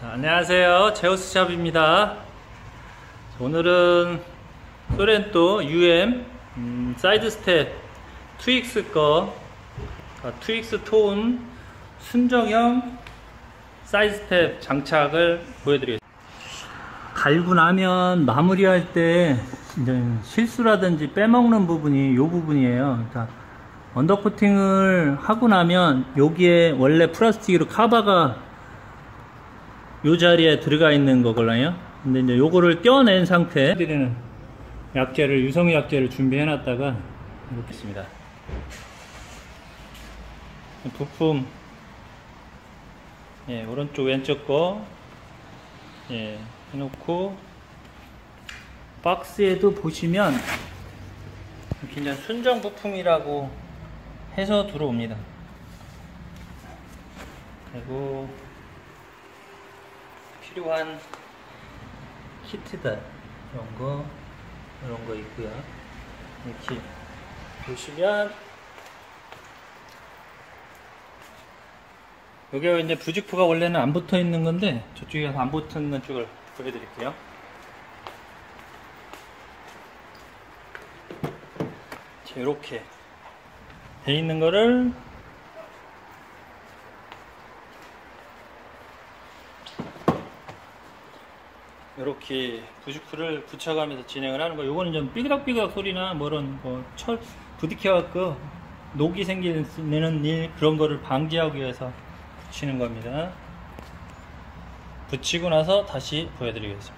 안녕하세요, 제우스샵입니다. 오늘은 소렌토 UM 사이드 스텝 트윅스 거 트윅스 톤 순정형 사이드 스텝 장착을 보여드리겠습니다. 갈고 나면 마무리할 때 이제 실수라든지 빼먹는 부분이 이 부분이에요. 그러니까 언더코팅을 하고 나면 여기에 원래 플라스틱으로 카바가 요 자리에 들어가 있는 거거든요. 근데 이제 요거를 떼어낸 상태 드리는 약재를, 유성 약재를 준비해 놨다가 이렇게 했습니다. 부품, 예, 오른쪽 왼쪽 거, 예, 해놓고 박스에도 보시면 이렇게 이제 순정 부품이라고 해서 들어옵니다. 그리고 필요한 키트들 이런 거 있고요. 이렇게 보시면 여기가 이제 부직포가 원래는 안 붙어 있는 건데 저쪽에 안 붙어 있는 쪽을 보여드릴게요. 자, 이렇게 돼 있는 거를 이렇게 부직포를 붙여가면서 진행을 하는 거. 요거는 좀 삐그덕삐그덕 소리나 철 부딪혀갖고 녹이 생기는 일, 그런 거를 방지하기 위해서 붙이는 겁니다. 붙이고 나서 다시 보여드리겠습니다.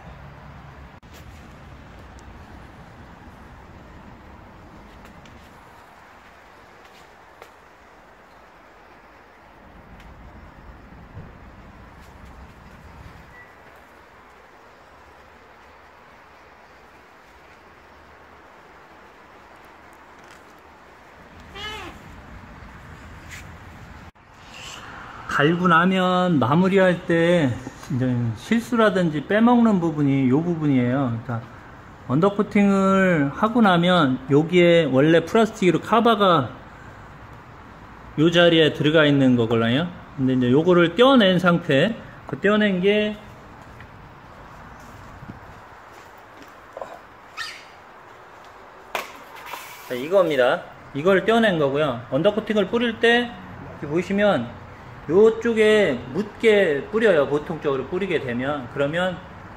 갈고 나면 마무리할 때 이제 실수라든지 빼먹는 부분이 이 부분이에요. 그러니까 언더코팅을 하고 나면 여기에 원래 플라스틱으로 카바가 요 자리에 들어가 있는 거거든요. 근데 이제 요거를 떼어낸 상태, 그 떼어낸 게 자, 이겁니다. 이걸 떼어낸 거고요. 언더코팅을 뿌릴 때 이렇게 보시면 요쪽에 묻게 뿌려요. 보통적으로 뿌리게 되면. 그러면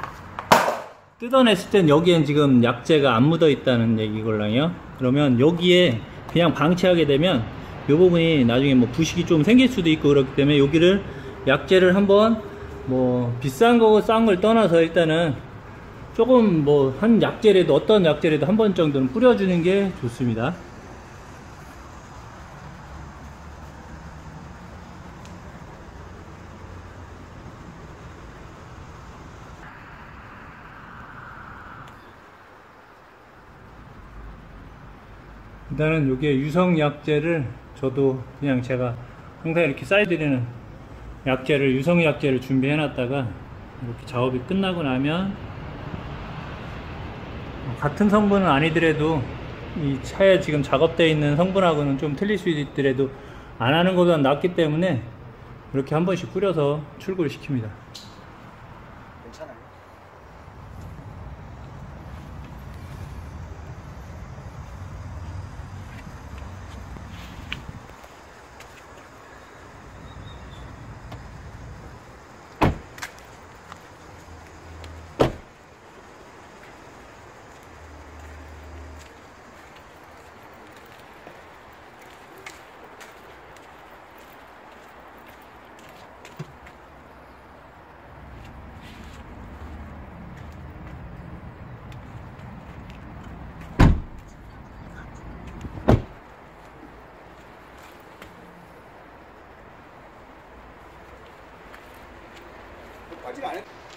뜯어냈을 땐 여기엔 지금 약재가 안 묻어 있다는 얘기걸랑요. 그러면 여기에 그냥 방치하게 되면 요 부분이 나중에 뭐 부식이 좀 생길 수도 있고 그렇기 때문에 여기를 약재를 한번 비싼 거고 싼 걸 떠나서 일단은 조금 한 약재라도, 어떤 약재라도 한 번 정도는 뿌려주는 게 좋습니다. 일단은 요게 유성 약재를 저도 그냥 제가 항상 이렇게 쌓여드리는 약재를, 유성 약재를 준비해 놨다가 이렇게 작업이 끝나고 나면 같은 성분은 아니더라도 이 차에 지금 작업되어 있는 성분하고는 좀 틀릴 수 있더라도 안 하는 것보다 낫기 때문에 이렇게 한 번씩 뿌려서 출고를 시킵니다. 괜찮아요? 아직 안 했...